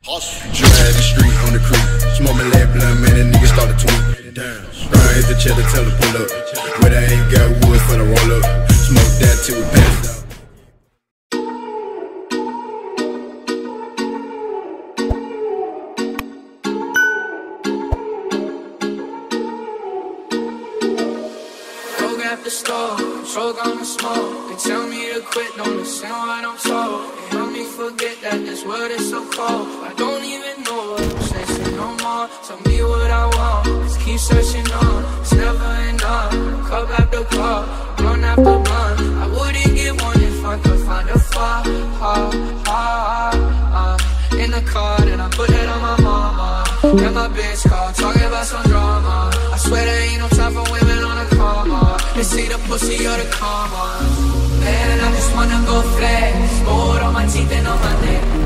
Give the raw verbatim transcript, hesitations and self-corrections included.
Drive the street on the creek, smoke my lead blunt, man, that nigga start to tweet. Damn, Ryan hit the cheddar, tell her pull up. But I ain't got wood for the roll up. Smoke that till we pass out. At the store, control gonna smoke. They tell me to quit, don't listen what I'm told. They help me forget that this world is so cold. I don't even know what I'm chasing no more. Tell me what I want, just keep searching on. It's never enough, cup after cup, blunt after blunt. I wouldn't get one if I could find a far, ha, ha, ha. In the car, then I put that on my mama. And my bitch call, talking about some drama. I swear there ain't no time for women on a coma. They see the pussy or the karma. Man, I just wanna go flex, gold on my teeth and on my neck.